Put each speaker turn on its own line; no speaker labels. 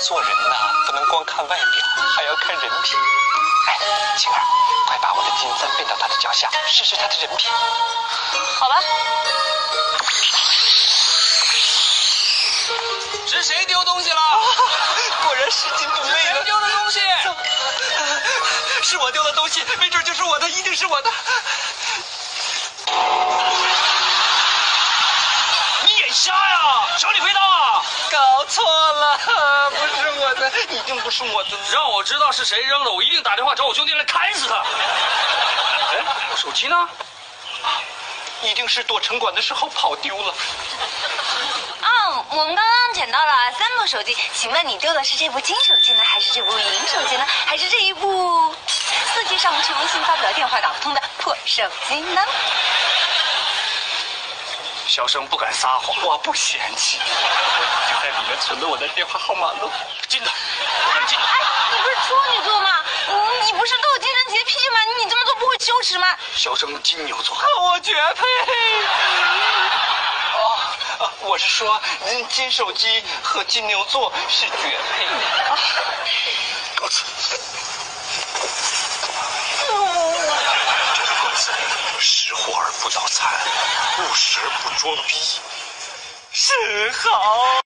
做人呐，不能光看外表，还要看人品。哎，晴儿，快把我的金簪变到他的脚下，试试他的人品。
好吧。
是谁丢东西了？
果然拾金不昧了。
谁丢的东西？
是我丢的东西，没准就是我的，一定是我的。
你眼瞎呀？小李飞刀啊！
搞错了，不是我的，一定不是我的。
让我知道是谁扔的，我一定打电话找我兄弟来砍死他。哎，我手机呢？
一定是躲城管的时候跑丢了。
我们刚刚捡到了3部手机，请问你丢的是这部金手机呢，还是这部银手机呢，还是这一部4G 上不去、微信发不了、电话打不通的破手机呢？
小生不敢撒谎，
我不嫌弃，我已经在里面存了我的电话号码了。
进的，赶紧的。
哎，你不是处女座吗？你不是都有精神洁癖吗？你这么做不会羞耻吗？
小生金牛座，
我绝配。我是说，金手机和金牛座是绝配的。
告辞。这个公子识货而不脑残，务实不装逼，
是好。